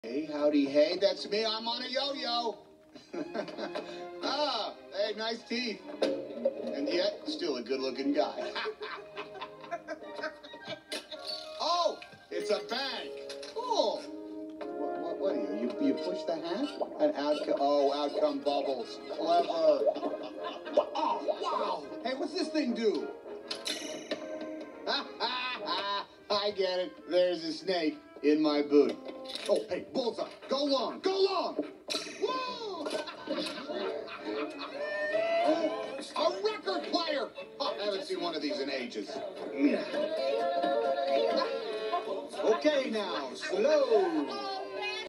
Hey, howdy, hey, that's me. I'm on a yo-yo. Ah, hey, nice teeth. And yet, still a good-looking guy. Oh, it's a bank. Cool. What are you? You push the hat? And out come bubbles. Clever. Oh, wow. Hey, what's this thing do? I get it. There's a snake in my boot. Oh, hey, Bullseye, go long, go long! Whoa! Oh, a record player! Oh, I haven't seen one of these in ages. Okay, now, slow.